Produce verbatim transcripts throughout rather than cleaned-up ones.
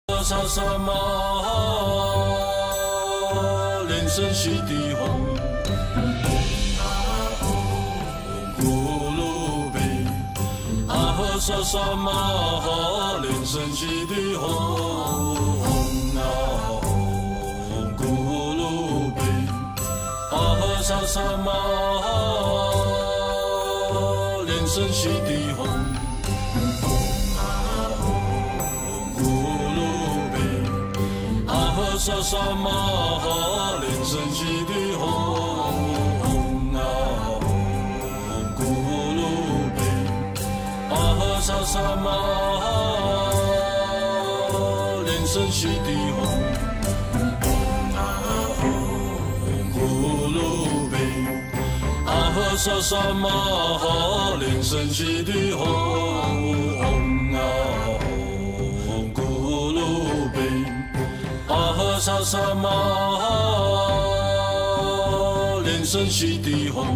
沙沙马，连声西地红，咕噜贝，阿呵沙沙马，连声西地红，咕噜贝，阿呵沙沙马，连声西地红。 沙沙马哈，连声西地红啊，咕噜贝，啊哈沙沙马哈，连声西地红啊，咕噜贝，啊哈沙沙马哈，连声西地红啊，咕噜贝。 阿呵沙沙马，连声西地红，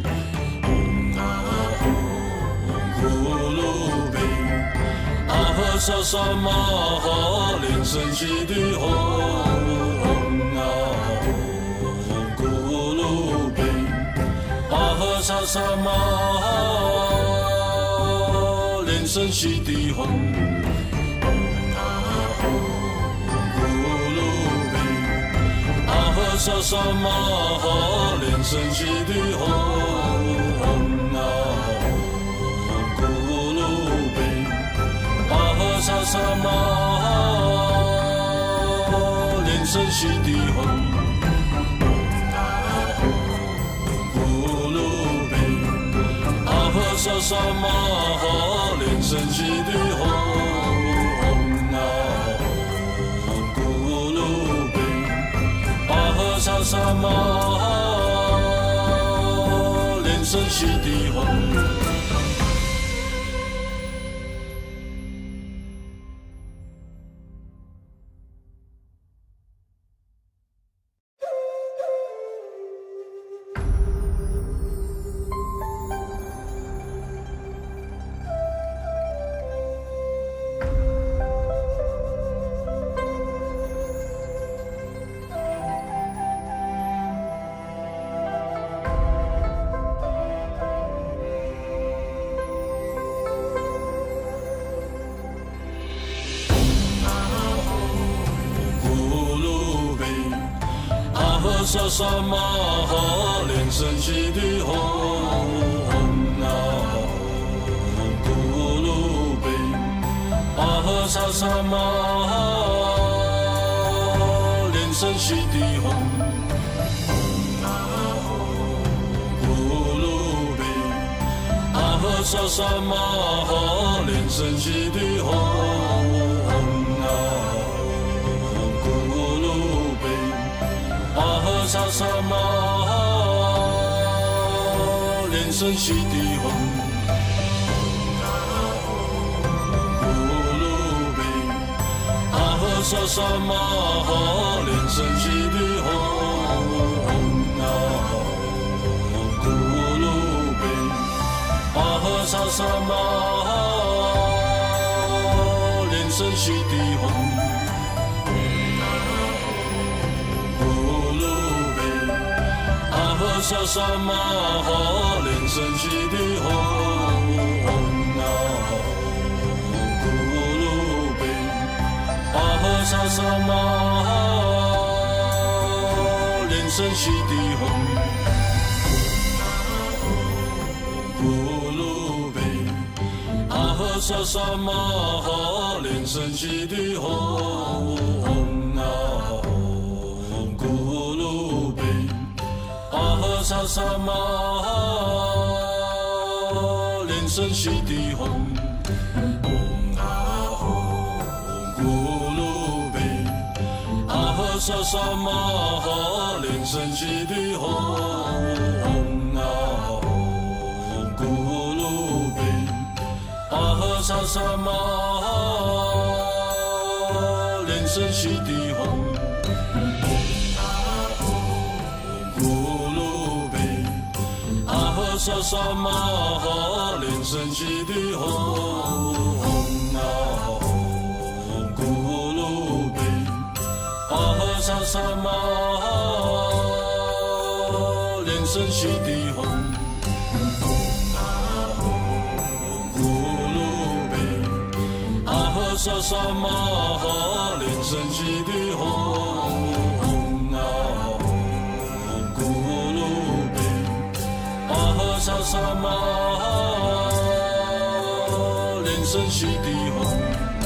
咕噜贝。阿呵沙沙马，连声西地红，咕噜贝。阿呵沙沙马，连声西地红。 沙沙马哈，连声西地红啊，咕噜贝，阿呵沙沙马哈，连声西地红咕噜贝，阿呵沙沙马哈，连声西地红。 沙沙马，连声西地红。沙沙马哈，连声西地红啊，咕噜贝，阿呵沙沙马哈，连声西地红咕噜贝，阿呵沙沙马哈，连声西地红。 沙沙马，连声西地红，咕噜贝，阿呵沙沙马，连声西地红啊，咕噜贝，阿呵沙沙马，连声西地红。 沙沙马哈，连声西地红啊，咕噜贝，阿呵沙沙马哈，连声西地红，咕噜贝，阿呵沙沙马哈，连声西地红啊，咕噜贝。 沙沙马，连声西地红咕噜贝，阿呵沙沙马，连声西地红咕噜贝，阿呵沙沙马，连声西地红。 沙沙马哈，连声西地红啊，咕噜萨萨玛哈，莲生悉地吽，咕噜贝，阿呵萨萨玛哈，莲生悉地吽，咕噜贝，阿呵萨萨玛哈，莲生悉地吽。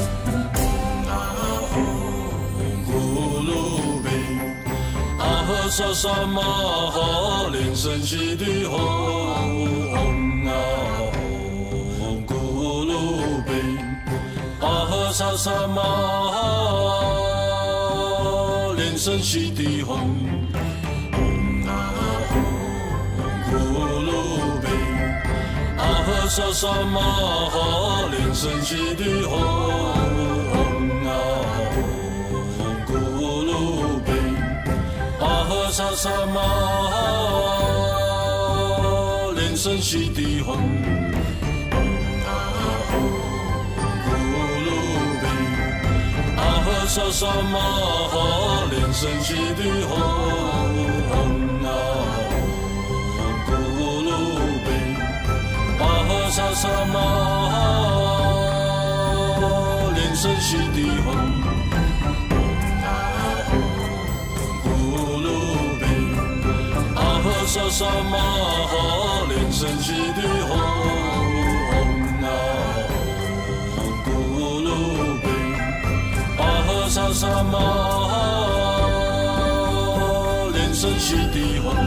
萨萨玛哈，莲生悉地吽，咕噜贝，阿呵萨萨玛哈，莲生悉地吽，咕噜贝，阿呵萨萨玛哈，莲生悉地吽，咕噜贝。阿呵萨萨玛哈，莲生悉地吽，咕噜贝，阿呵萨萨玛哈，莲生悉地吽，咕噜贝，阿呵萨萨玛哈，莲生悉地吽。萨萨玛哈，莲生悉地吽，咕噜贝，阿呵萨萨玛哈，莲生悉地吽，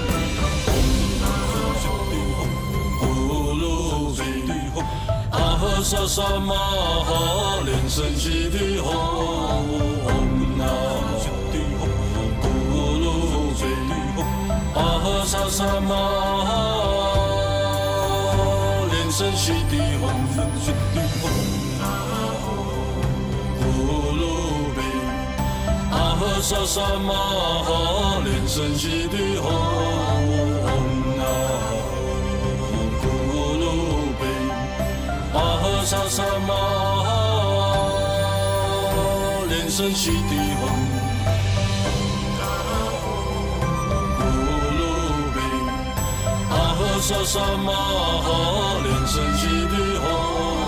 咕噜贝，阿呵萨萨玛哈，莲生悉地吽，阿呵萨萨玛哈，莲生悉地吽，咕噜贝，阿呵萨萨玛哈，莲生悉地吽，咕噜贝，阿呵萨萨玛哈，莲生悉地吽。萨萨玛哈，莲生悉地吽，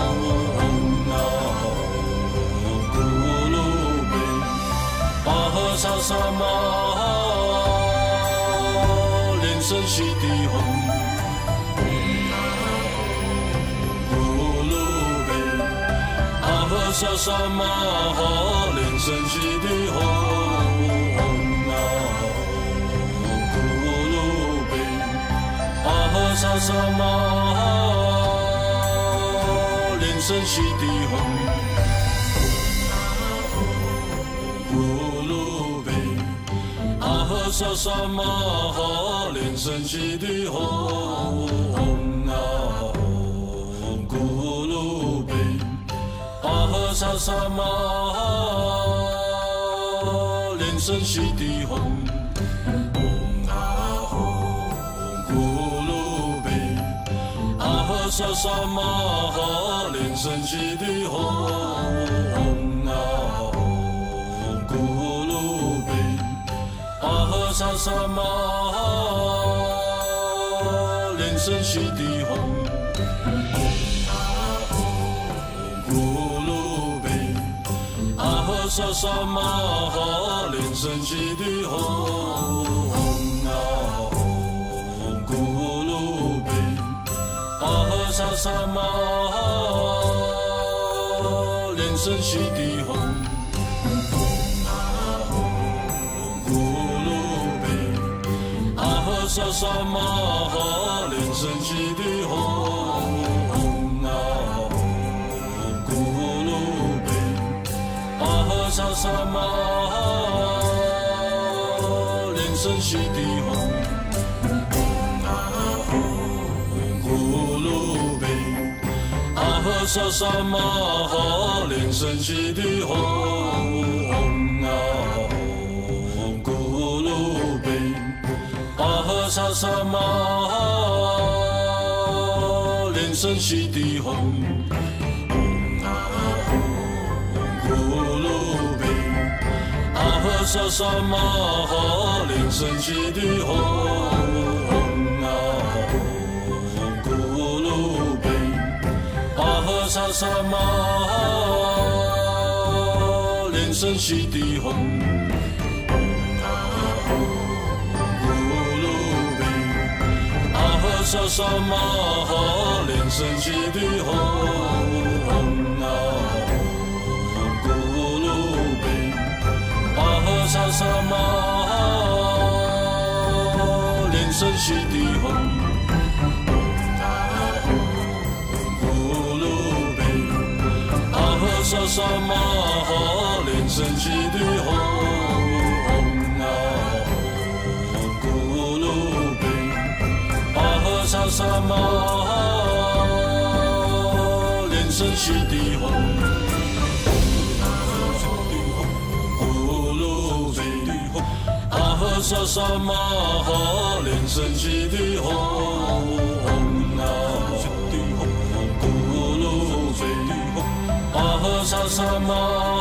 咕噜贝，阿呵萨萨玛哈，莲生悉地吽，咕噜贝，阿呵萨萨玛哈，莲生悉地吽。萨萨玛哈，莲生悉地吽，咕噜贝，阿呵萨萨玛哈，莲生悉地吽，咕噜贝，阿呵萨萨玛哈，莲生悉地吽。萨萨玛哈，莲生悉地吽，咕噜贝，阿呵萨萨玛哈，莲生悉地吽，咕噜贝，阿呵萨萨玛哈，莲生悉地吽。萨萨玛哈，莲生悉地吽，咕噜贝，阿呵萨萨玛哈，莲生悉地吽，咕噜贝，阿呵萨萨玛哈，莲生悉地吽。萨萨玛哈，莲生悉地吽，咕噜贝，阿呵萨萨玛哈，莲生悉地吽，咕噜贝，阿呵萨萨玛哈连升起的红啊红，咕噜贝阿哈萨萨玛哈连升起的红啊红，咕噜贝阿哈萨萨玛哈连升起的红啊红，咕噜贝阿哈萨萨玛哈连升起的红啊红，咕噜贝阿哈萨萨玛哈连升起的红啊红，咕噜贝阿哈萨萨玛哈连升起的红。阿哈萨萨玛哈连升起的红啊红，咕噜贝阿哈萨萨玛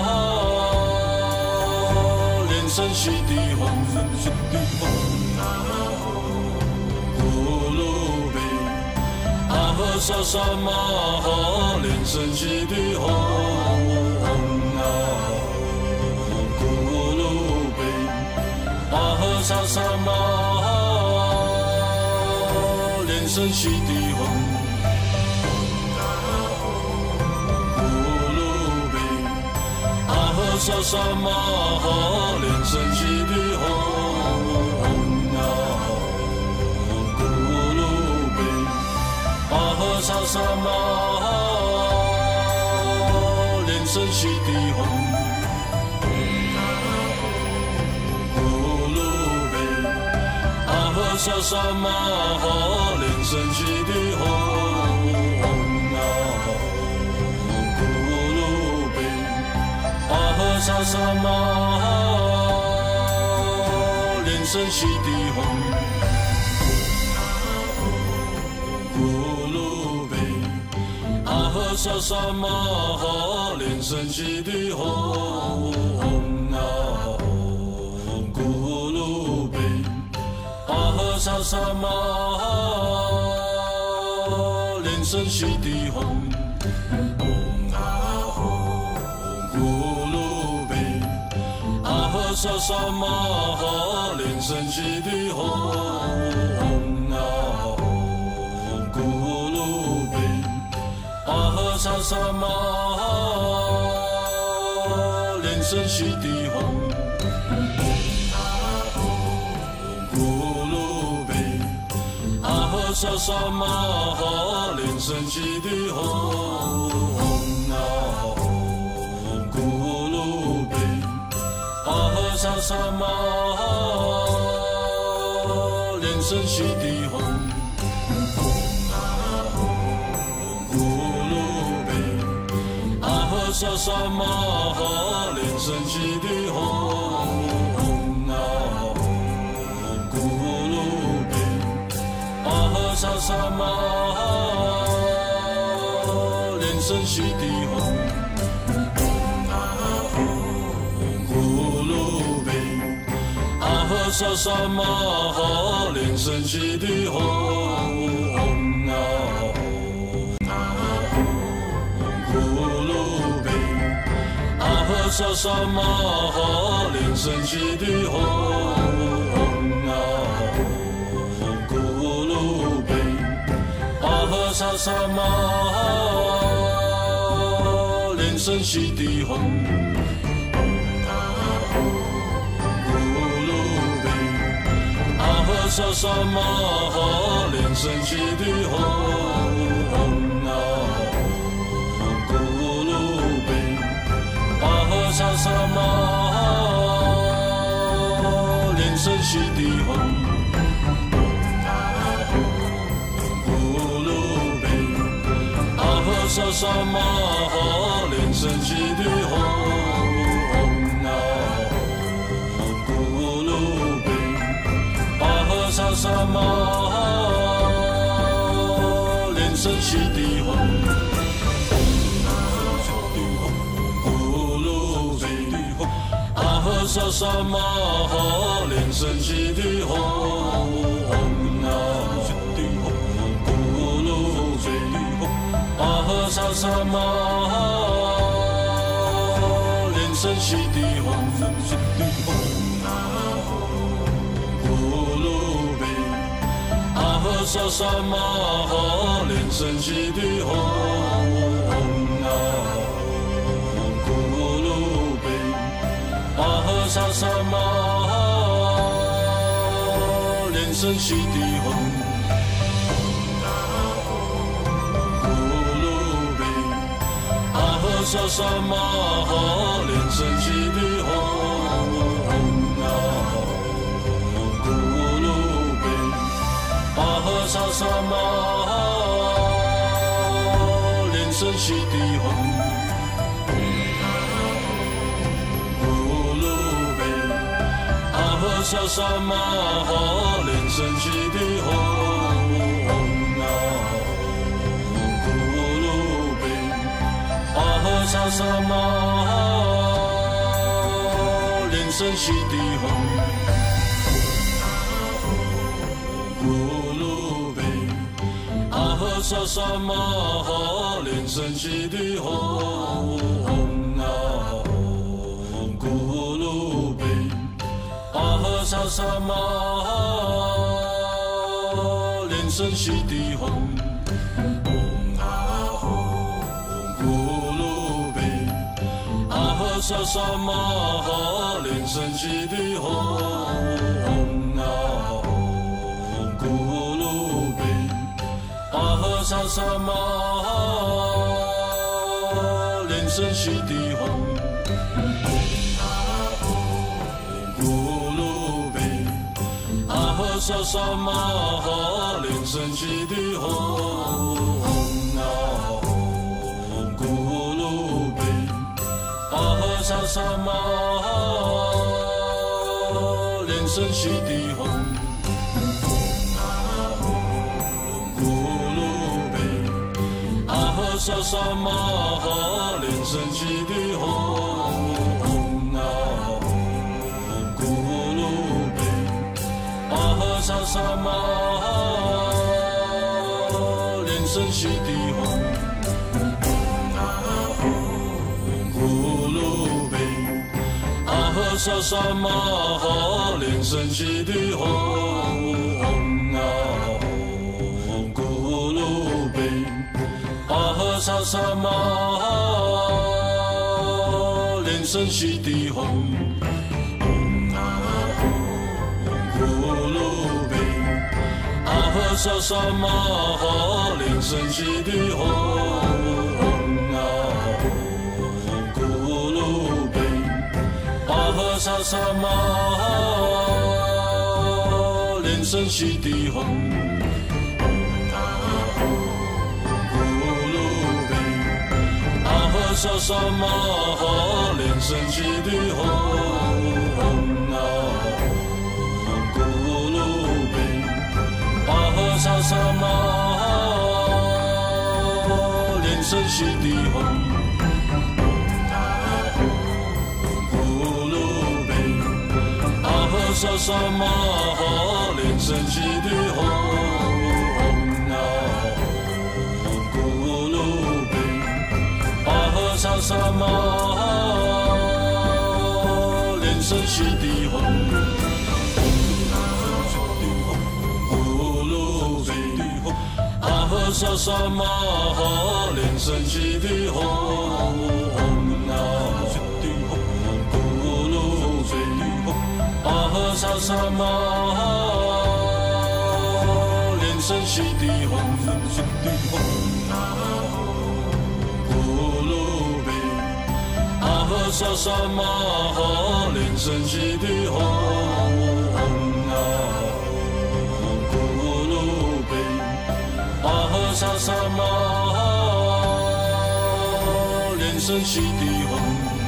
哈连升起的红啊红，咕噜贝阿哈萨萨玛哈连升起的红啊红，咕噜贝阿哈萨萨玛哈连升起的红啊红，咕噜贝阿哈萨萨玛哈连升起的红啊红，咕噜贝阿哈萨萨玛哈连升起的红。阿哈萨萨玛哈连升起的红啊红，咕噜贝阿哈萨萨玛哈连升起的红啊红，咕噜贝阿哈萨萨玛哈连升起的红啊红，咕噜贝阿哈萨萨玛哈连升起的红啊红，咕噜贝阿哈萨萨玛哈连升起的红啊红，咕噜贝阿哈萨萨玛哈连升起的红。阿哈萨萨玛哈连升起的红啊红，咕噜贝阿哈萨萨玛哈连升起的红啊红，咕噜贝阿哈萨萨玛哈连升起的红啊红，咕噜贝阿哈萨萨玛哈连升起的红啊红，咕噜贝阿哈萨萨玛哈连升起的红啊红，咕噜贝阿哈萨萨玛哈连升起的红啊红，咕噜贝阿哈萨萨玛哈连升起的红啊红，咕噜贝阿哈萨萨玛哈连升起的红啊红，咕噜贝阿哈萨萨玛哈连升起的红。阿哈萨萨玛哈连升起的红啊红，咕噜贝阿哈萨萨玛哈连升起的红啊红，咕噜贝阿哈萨萨玛哈连神悉地吽，那咕噜贝，阿哈萨萨玛哈连神悉地吽，咕噜贝，阿哈萨萨玛哈连神悉地吽，那。阿哈萨萨玛哈连神悉地吽，咕噜贝，阿哈萨萨玛哈连神悉地吽，咕噜贝，阿哈萨萨玛哈连神悉地吽。阿萨萨玛哈连神悉地吽，那咕噜贝，阿哈萨萨玛哈连神悉地吽，咕噜贝，阿哈萨萨玛哈连神悉地吽，那咕噜贝。阿哈萨萨玛哈连神悉地吽，咕噜贝，阿哈萨萨玛哈连神悉地吽，咕噜贝，阿哈萨萨玛哈连神悉地吽。阿萨萨玛哈连神悉地吽，那咕噜贝，阿哈萨萨玛哈连神悉地吽，咕噜贝，阿哈萨萨玛哈连神悉地吽，那咕噜贝。阿哈萨萨玛哈连神悉地吽，咕噜贝，阿哈萨萨玛哈连神悉地吽，那咕噜贝，阿哈萨萨玛哈连神悉地吽。阿哈萨萨玛哈连神悉地吽，那咕噜贝，阿哈萨萨玛哈连神悉地吽，咕噜贝，阿哈萨萨玛哈连神悉地吽，那。阿哈萨萨玛哈连神悉地吽，咕噜贝，阿哈萨萨玛哈连神悉地吽，那咕噜贝，阿哈萨萨玛哈连神悉地吽。阿哈萨萨玛哈连神悉地吽，那咕噜贝，阿哈萨萨玛哈连神悉地吽，咕噜贝，阿哈萨萨玛哈连神悉地吽，那。阿哈萨萨玛哈连神悉地吽，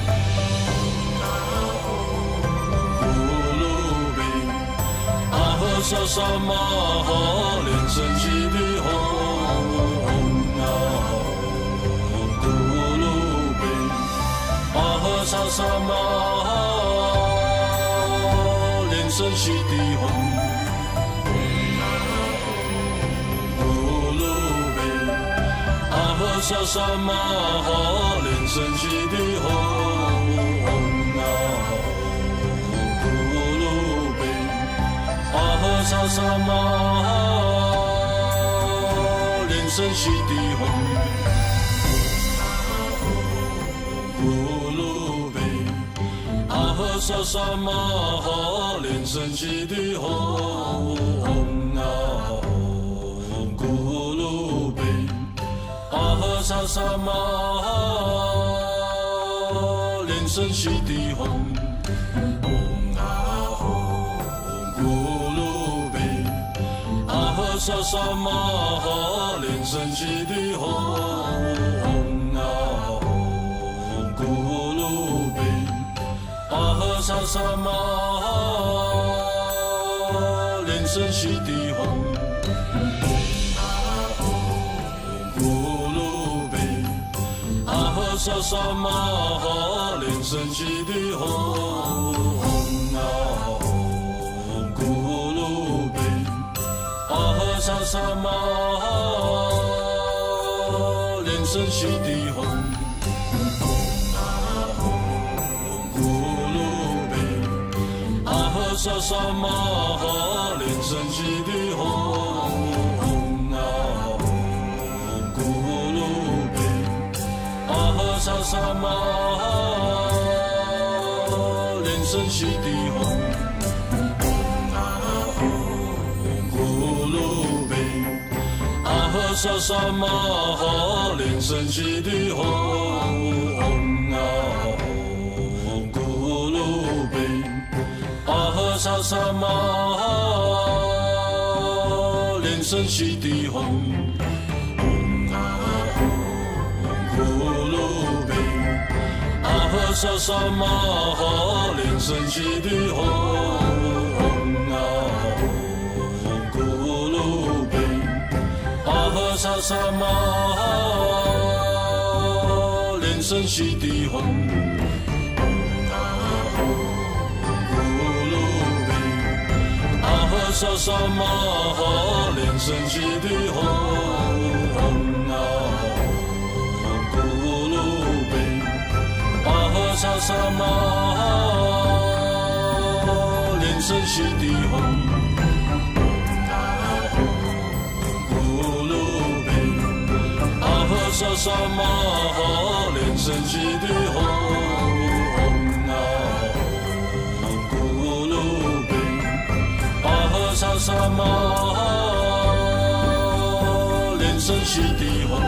咕噜贝，阿哈萨萨玛哈连神悉地吽，那咕噜贝，阿哈萨萨玛哈声悉地吽，咕噜贝，阿呵萨萨玛哈，连声悉地吽，咕噜贝，阿呵萨萨玛哈，连声悉地吽，咕噜贝。阿呵萨萨玛哈，连声悉地吽，啊吽，咕噜贝。阿呵萨萨玛哈，连声悉地吽，啊吽，咕噜贝。阿呵萨萨玛哈，连声悉地吽，啊吽，咕噜贝。阿呵萨萨玛哈，连声悉地吽，咕噜贝。阿呵萨萨玛哈，连声悉地吽，啊吽，咕噜贝。阿呵萨萨玛哈，连声悉地吽。萨萨玛哈，连声悉地吽，啊吽，咕噜贝。阿呵萨萨玛哈，连声悉地吽，啊吽，咕噜贝。阿呵萨萨玛哈，连声悉地吽，啊吽，咕噜贝。阿呵萨萨玛哈，连声悉地吽，啊吽，咕噜贝。阿呵萨萨玛哈，连声悉地吽，啊吽，咕噜贝。阿呵萨萨玛哈，连声悉地吽。阿呵萨萨玛哈，连声悉地吽，啊吽，咕噜贝。阿呵萨萨玛哈，连声悉地吽，啊吽，咕噜贝。阿呵萨萨玛哈，连声悉地吽，啊吽，咕噜贝。阿呵萨萨玛哈，连声悉地吽，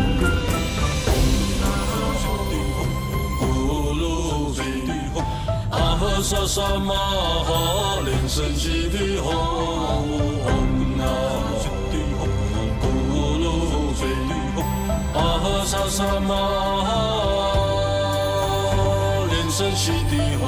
咕噜贝。阿呵萨萨玛哈，连声悉地吽，啊吽，咕噜贝。阿呵萨萨玛哈，连声悉地吽，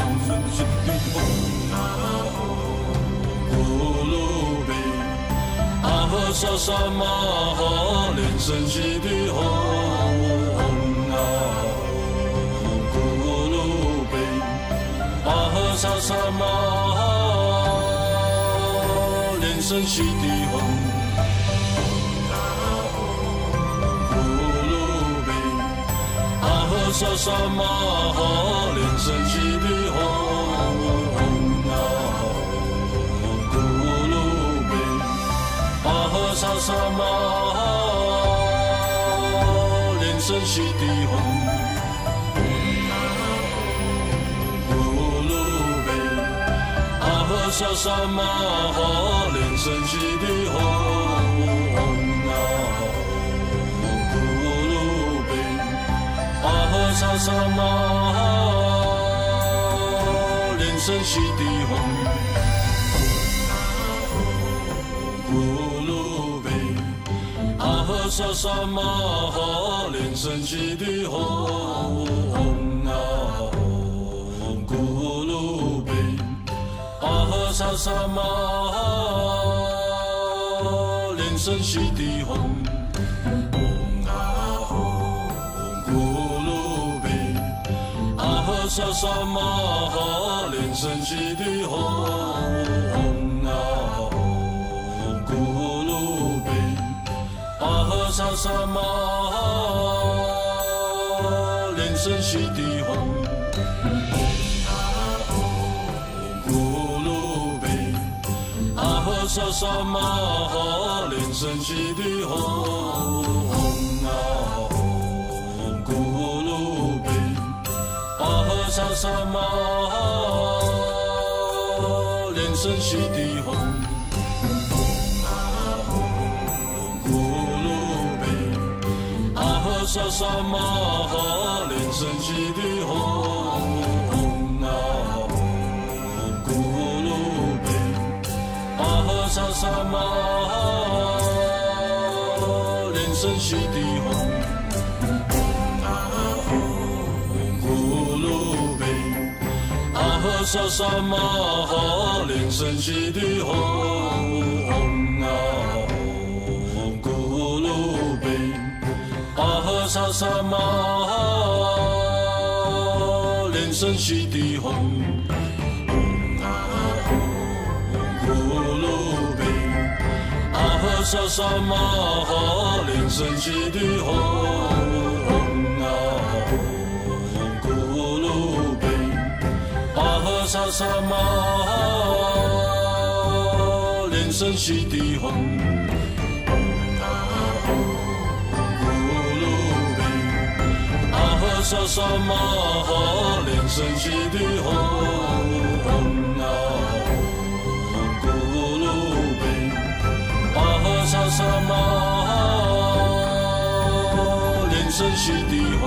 阿呵萨萨玛哈，连声悉地吽，啊吽，咕噜贝。阿呵萨萨玛哈，连声悉地吽，啊吽，咕噜贝。阿呵萨萨玛哈，连声悉地吽，啊吽，咕噜贝。阿呵萨萨玛哈，连声悉地吽，咕噜贝。阿呵萨萨玛哈，连声悉地吽，啊吽，咕噜贝。阿呵萨萨玛哈，连声悉地吽，咕噜贝。阿呵萨萨玛哈，连声悉地吽，啊吽，咕噜贝。阿呵萨萨玛哈，连声悉地吽，啊吽，咕噜贝。阿呵萨萨玛哈，连声悉地吽。 萨玛哈，连声悉地吽，咕噜贝，阿呵萨萨玛哈，连声悉地吽，咕噜贝，阿呵萨萨玛哈，连声悉地吽。萨萨玛哈，连声悉地吽，咕噜贝，阿呵萨萨玛哈，连声悉地吽，咕噜贝，阿呵萨萨玛哈，连声悉地吽，咕噜贝。阿呵萨萨玛哈，连声悉地吽，咕噜贝，阿呵萨萨玛哈，连声悉地吽，咕噜贝，阿呵萨萨玛哈，连声悉地吽。萨萨玛哈，连声悉地吽，咕噜贝，阿呵萨萨玛哈，连声悉地吽，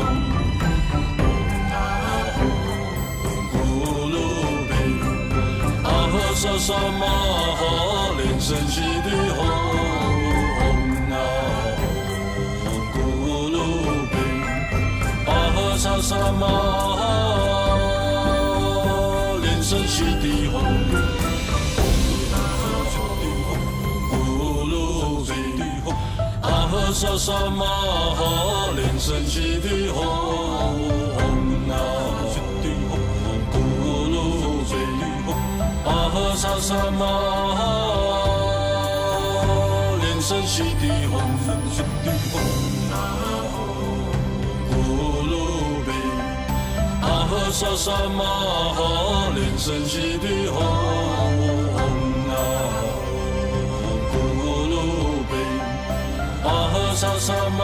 咕噜贝，阿呵萨萨玛哈，连声悉地吽。萨萨玛哈，连声悉地吽，咕噜贝，阿呵萨萨玛哈，连声悉地吽，咕噜贝，阿呵萨萨玛哈，连声悉地吽。阿呵萨萨玛哈，连声悉地吽，咕噜贝，阿呵萨萨玛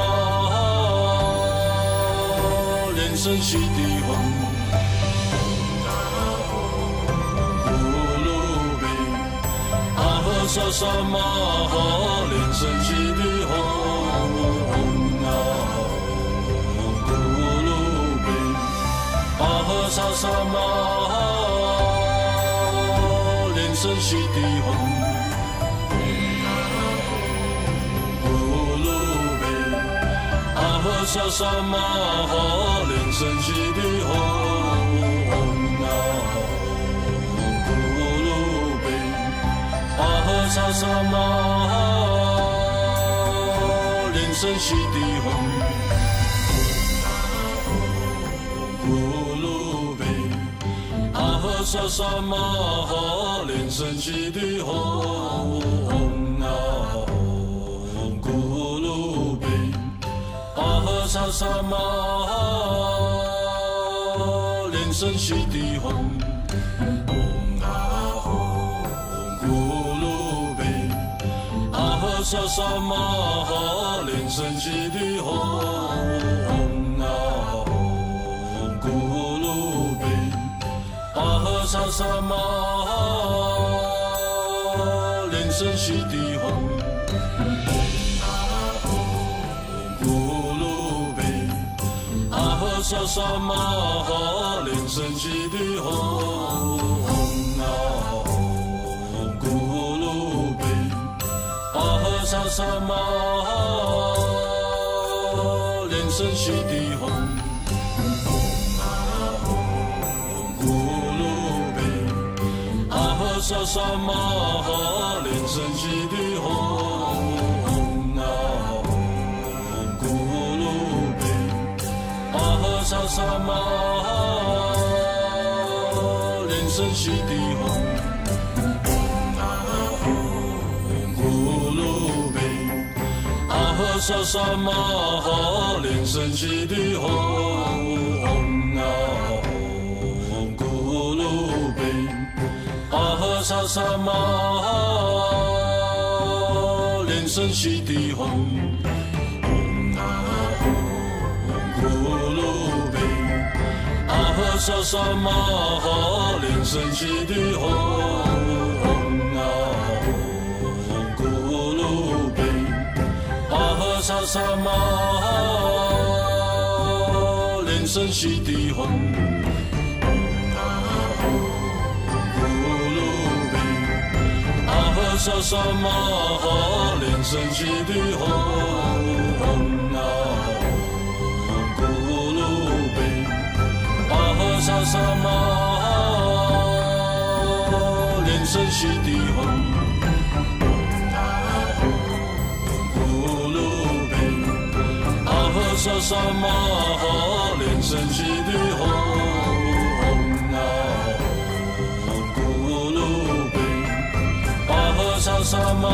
哈，连声悉地吽，咕噜贝，阿呵萨萨玛哈，连声悉地吽。阿呵萨萨玛哈，连声悉地吽，咕噜贝，阿呵萨萨玛哈，连声悉地吽，咕噜贝，阿呵萨萨玛哈，连声悉地吽。萨萨玛哈，连声悉地吽，咕噜贝，阿呵萨萨玛哈，连声悉地吽，咕噜贝，阿呵萨萨玛哈，连声悉地吽。阿呵萨萨玛哈，连声悉地吽，咕噜贝，阿呵萨萨玛哈，连声悉地吽，咕噜贝，阿呵萨萨玛哈，连声悉地吽。萨萨玛哈，连声悉地吽，咕噜贝，阿呵萨萨玛哈，连声悉地吽，咕噜贝，阿呵萨萨玛哈连升起的嗡啊嗡咕噜贝阿哈萨萨玛哈连升起的嗡嗡啊嗡咕噜贝阿哈萨萨玛哈连升起的嗡嗡啊嗡咕噜贝阿哈萨萨玛哈连升起的嗡嗡啊嗡咕噜贝阿哈萨萨玛哈连升起的嗡嗡啊嗡咕噜贝阿哈萨萨玛哈连升起的嗡萨萨玛哈连升起的嗡啊嗡咕噜贝阿哈萨萨玛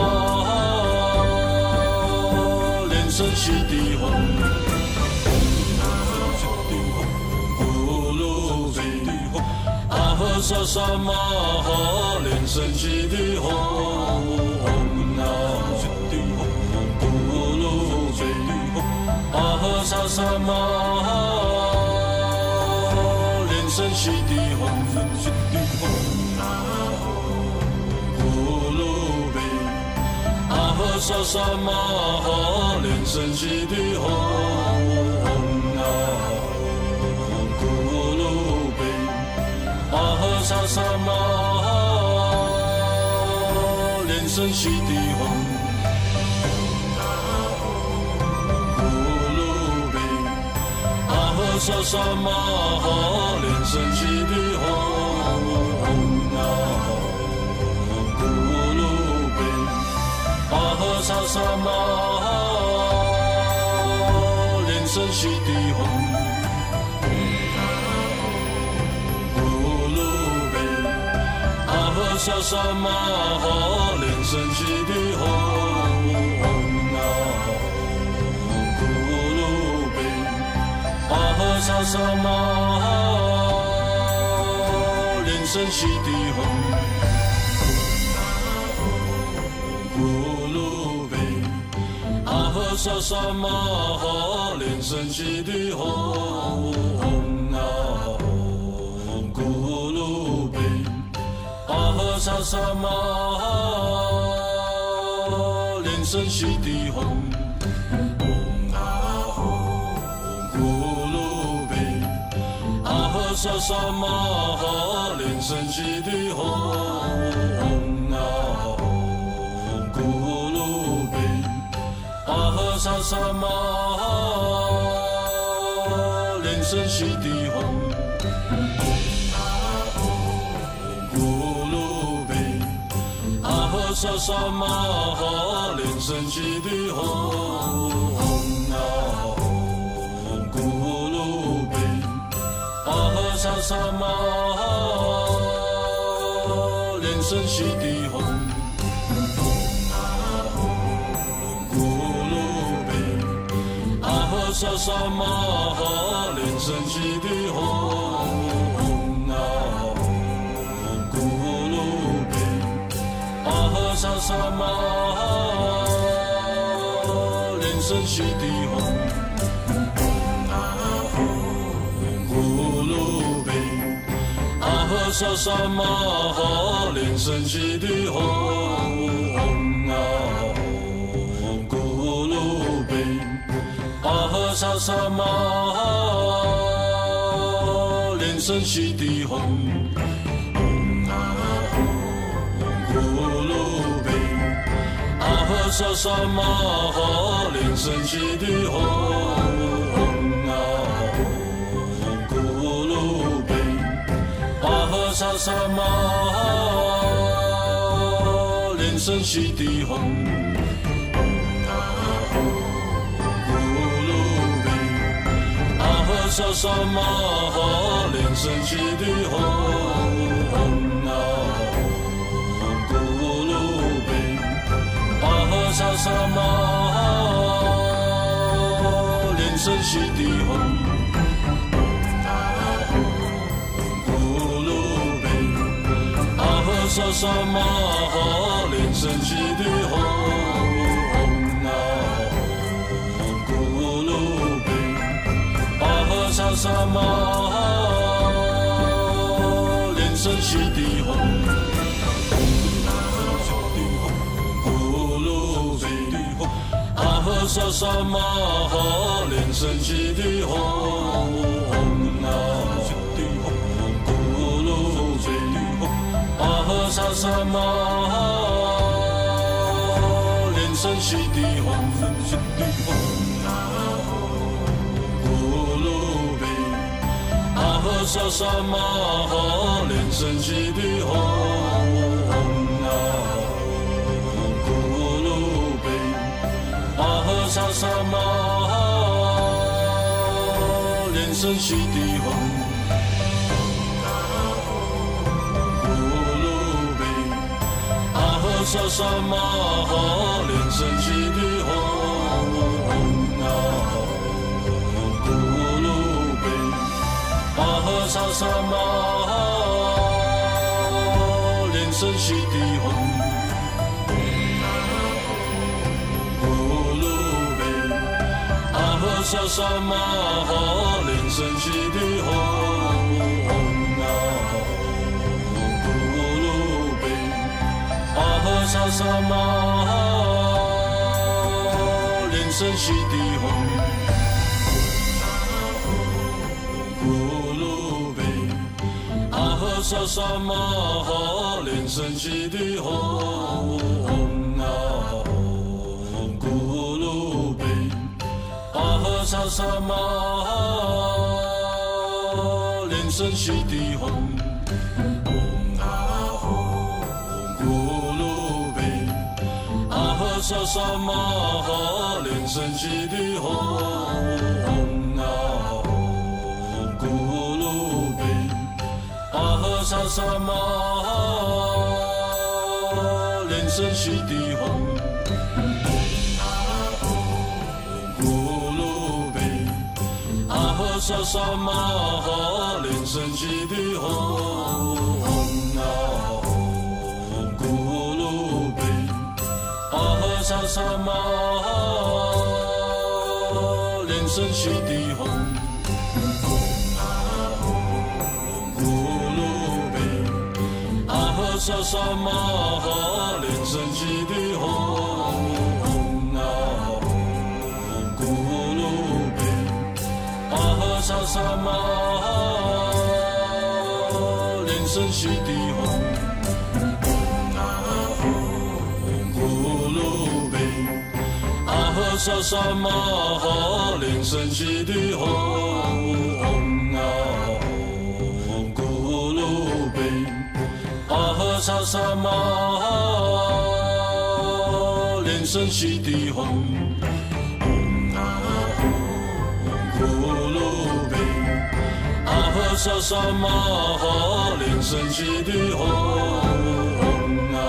哈连升起的嗡啊嗡咕噜贝阿哈萨萨玛哈连升起的嗡啊嗡咕噜贝阿哈萨萨玛哈连升起的嗡啊嗡咕噜贝阿哈萨萨玛哈连升起的嗡啊嗡咕噜贝阿哈萨萨玛哈连升起的嗡萨萨玛哈连升起的嗡啊嗡咕噜贝阿哈萨萨玛哈连升起的嗡啊嗡咕噜贝阿哈萨萨玛哈连升起的嗡啊嗡咕噜贝阿哈萨萨玛哈连升起的嗡咕噜贝阿哈萨萨玛哈连升起的嗡啊嗡咕噜贝阿哈萨萨玛哈连升起的嗡萨萨玛哈连升起的嗡啊嗡咕噜贝阿哈萨萨玛哈连升起的嗡啊嗡咕噜贝阿哈萨萨玛哈连升起的嗡啊嗡咕噜贝阿哈萨萨玛哈连升起的嗡啊嗡咕噜贝阿哈萨萨玛哈连升起的嗡啊嗡咕噜贝阿哈萨萨玛哈连升起的嗡阿哈萨萨玛哈连升起的嗡啊嗡咕噜贝阿哈萨萨玛哈连升起的嗡啊嗡咕噜贝阿哈萨萨玛哈连升起的嗡啊嗡咕噜贝阿哈萨萨玛哈连升起的嗡啊嗡咕噜贝阿哈萨萨玛哈连升起的嗡啊嗡咕噜贝阿哈萨萨玛哈萨萨玛哈连神奇的红啊红咕噜贝，阿哈萨萨玛哈连神奇的红，咕噜贝，阿哈萨萨玛哈连神奇的红啊。阿哈萨萨玛哈连神奇的红，咕噜贝，阿哈萨萨玛哈连神奇的红啊，咕噜贝，阿哈萨萨玛哈连神奇的红。萨萨玛哈连神奇的红啊，咕噜贝，阿哈萨萨玛哈连神奇的红，咕噜贝，阿哈萨萨玛哈连神奇的红啊。阿哈萨萨玛哈连神奇的红，咕噜贝，阿哈萨萨玛哈连神奇的红啊，咕噜贝，阿哈萨萨玛哈连神奇的红。萨萨玛哈连神奇的红啊，咕噜贝，阿哈萨萨玛哈连神奇的红，咕噜贝，阿哈萨萨玛哈连神奇的红啊。萨萨玛哈连神奇的红，咕噜贝，阿哈萨萨玛哈连神奇的红啊，咕噜贝，阿哈萨萨玛哈连神奇的红。萨萨玛哈连神奇的红啊，咕噜贝，阿哈萨萨玛哈连神奇的红，咕噜贝，阿哈萨萨玛哈连神奇的红啊，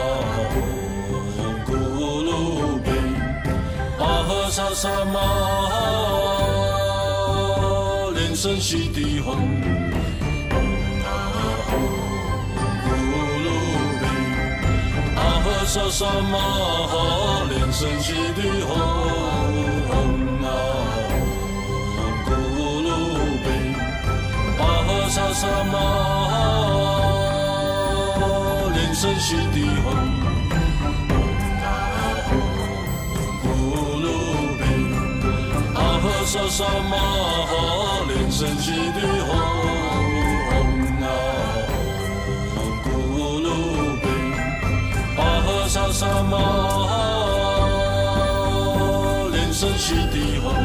咕噜贝。阿哈萨萨玛哈连神奇的红，咕噜贝，阿哈萨萨玛哈连神奇的红啊，咕噜贝，阿哈萨萨玛哈连神奇的红。萨萨玛哈连神奇的红啊，咕噜贝，阿哈萨萨玛哈连神奇的红。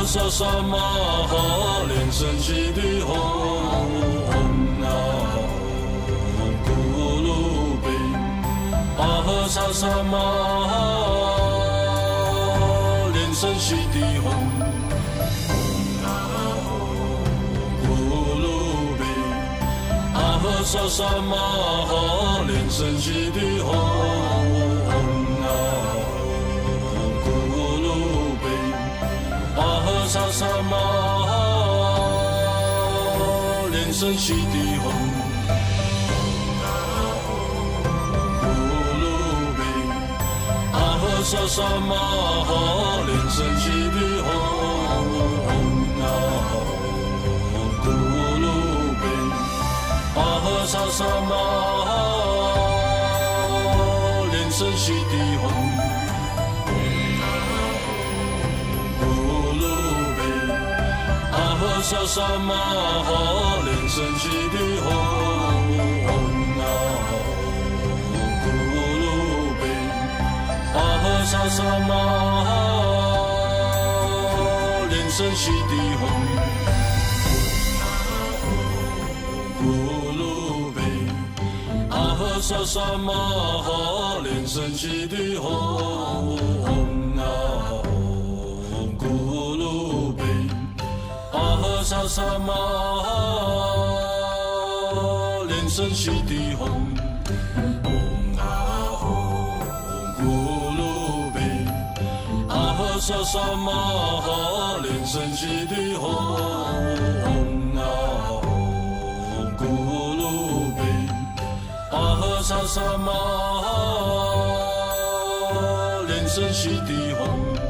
萨萨玛哈连神奇的吽，吽啊吽咕噜贝，巴赫萨萨玛哈连神奇的吽，吽啊吽咕噜贝，巴赫萨萨玛哈连神奇的吽，吽啊吽咕噜贝。巴赫萨萨玛哈连神奇的吽，咕噜贝，巴赫萨萨玛哈连神奇的吽，吽啊吽咕噜贝，巴赫萨萨玛哈连神奇的吽。萨萨玛哈连神奇的吽，吽啊吽咕噜贝，巴赫萨萨玛哈连神奇的吽，咕噜贝，巴赫萨萨玛哈连神奇的吽，吽啊吽咕噜贝。巴赫萨萨玛哈连神奇的吽，吽啊吽咕噜贝，巴赫萨萨玛哈连神奇的吽，吽啊吽咕噜贝，巴赫萨萨玛哈连神奇的吽。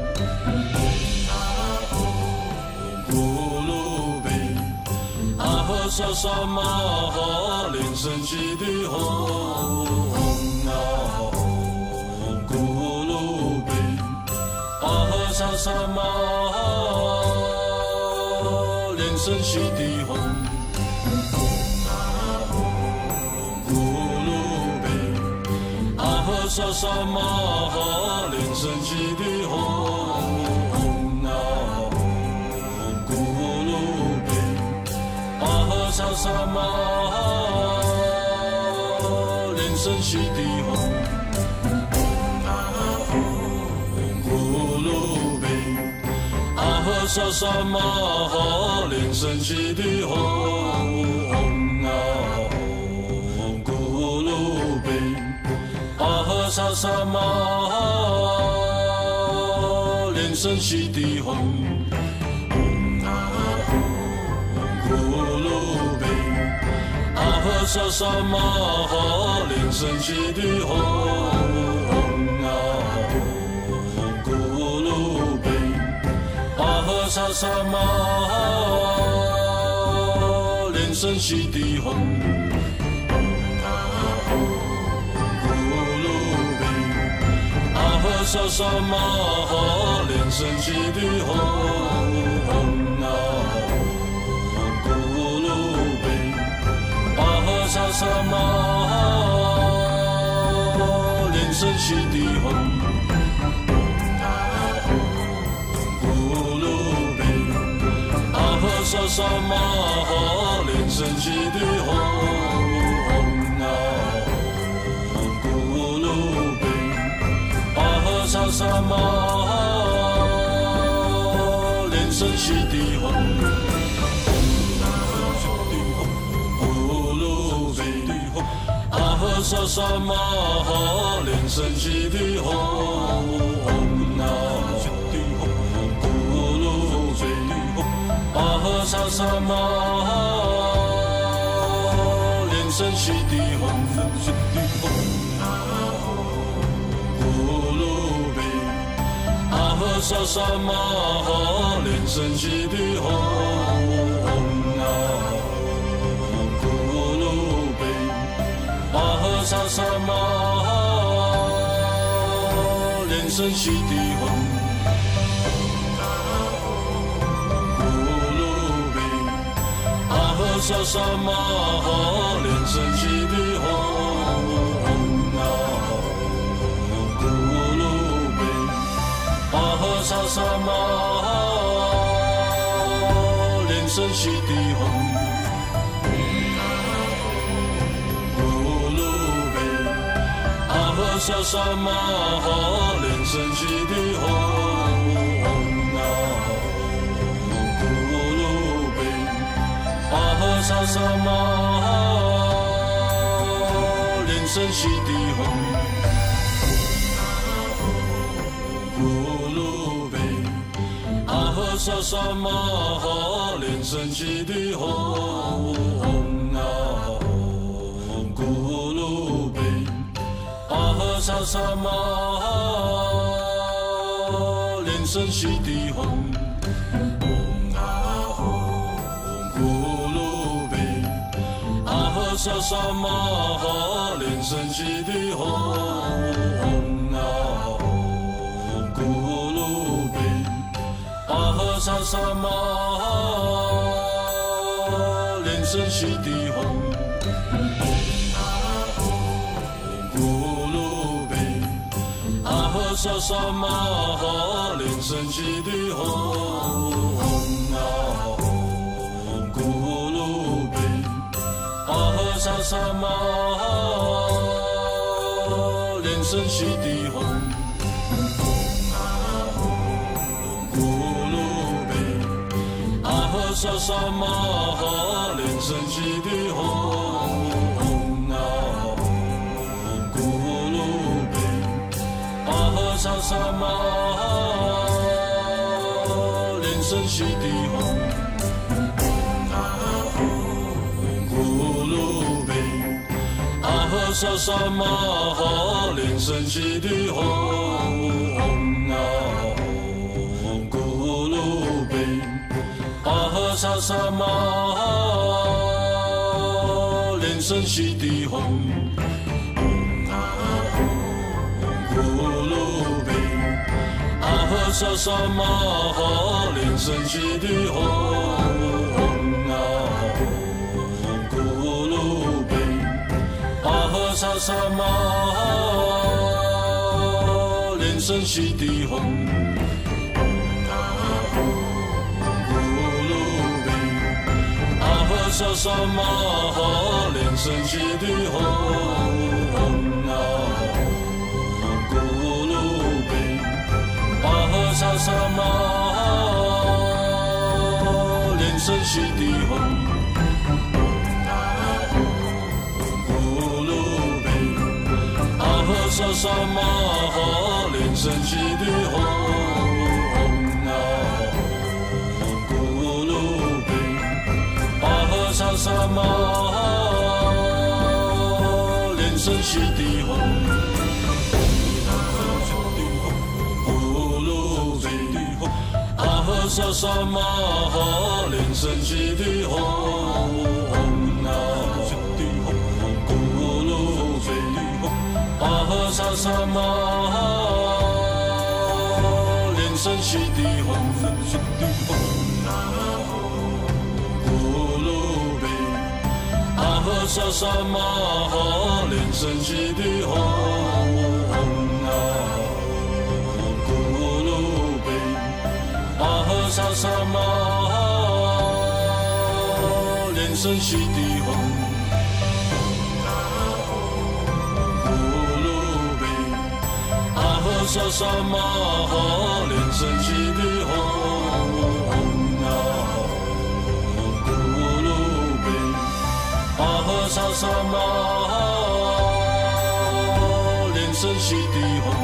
萨萨玛哈连神奇的吽，吽啊吽咕噜贝，巴赫萨萨玛哈连神奇的吽，吽啊吽咕噜贝，巴赫萨萨玛哈连神奇的吽，吽啊吽咕噜贝。巴赫萨萨玛哈连神奇的吽，吽啊吽咕噜贝，巴赫萨萨玛哈连神奇的吽，吽啊吽咕噜贝，巴赫萨萨玛哈连神奇的吽。巴赫萨萨玛哈连神奇的吽，吽啊吽咕噜贝，巴赫萨萨玛哈连神奇的吽，吽啊吽咕噜贝，巴赫萨萨玛哈连神奇的吽，吽啊吽咕噜贝。巴赫萨萨玛哈连神奇的吽，吽啊吽咕噜贝，巴赫萨萨玛哈连神奇的吽，吽啊吽咕噜贝，巴赫萨萨玛哈连神奇的吽。巴赫萨萨玛哈连神奇的吽，吽啊吽咕噜贝，巴赫萨萨玛哈连神奇的吽，吽啊吽咕噜贝，巴赫萨萨玛哈连神奇的吽，吽啊吽咕噜贝。巴赫萨萨玛哈连神奇的吽，吽啊吽咕噜贝，巴赫萨萨玛哈连神奇的吽，吽啊吽咕噜贝，巴赫萨萨玛哈声息地吽，咕噜贝，阿呵萨萨玛哈，连声息地吽，咕噜贝，阿呵萨萨玛哈，连声息地吽，咕噜贝。阿呵萨萨玛哈，连声息地吽，咕噜贝。阿呵萨萨玛哈，连声息地吽，咕噜贝。阿呵萨萨玛哈，连声息地吽，咕噜贝。阿呵萨萨玛哈，连声息地吽，咕噜贝。阿呵萨萨玛哈，连声息地吽，咕噜贝。阿呵萨萨玛哈，连声息地吽。萨萨玛哈，连声息地吽，咕噜贝。阿呵萨萨玛哈，连声息地吽，咕噜贝。阿呵萨萨玛哈，连声息地吽，咕噜贝。阿呵萨萨玛哈，连声息地吽，咕噜贝。阿呵萨萨玛哈，连声息地吽，咕噜贝。阿呵萨萨玛哈，连声息地吽。萨萨玛哈，连声息地吽，咕噜贝。阿呵萨萨玛哈，连声息地吽，咕噜贝。阿呵萨萨玛哈，连声息地吽，咕噜贝。阿呵萨萨玛哈，连声息地吽，咕噜贝。阿呵萨萨玛哈，连声息地吽，咕噜贝。阿呵萨萨玛哈，连声息地吽。阿呵萨萨玛哈，连声息地吽，咕噜贝。阿呵萨萨玛哈，连声息地吽，咕噜贝。阿呵萨萨玛哈，连声息地吽。阿呵萨萨玛哈，连声息地吽，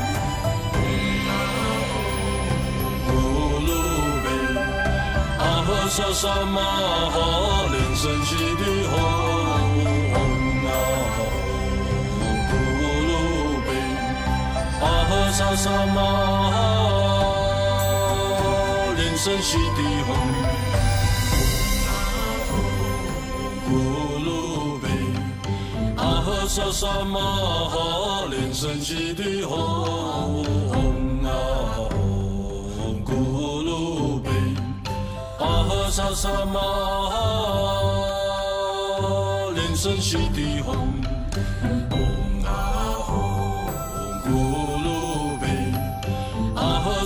咕噜贝。阿呵萨萨玛哈，连声息地吽，咕噜贝。阿呵萨萨玛哈，连声息地吽，咕噜贝。阿呵萨萨玛哈，连声息地吽，咕噜贝。阿呵萨萨玛哈，连声息地吽，咕噜贝。阿呵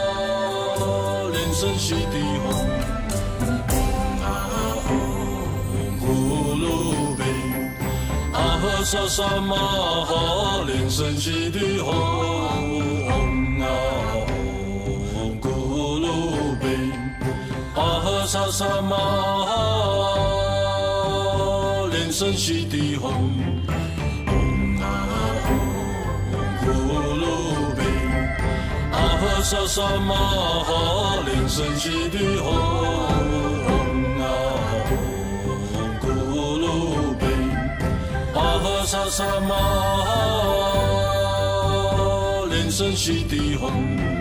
声悉地吽，啊吽，咕噜贝，啊哈萨萨玛哈，连声悉地吽，啊吽，咕噜贝，啊哈萨萨玛哈，连声悉地吽。萨萨玛哈，连声悉地吽，啊吽，咕噜贝，啊哈萨萨玛哈，连声悉地吽。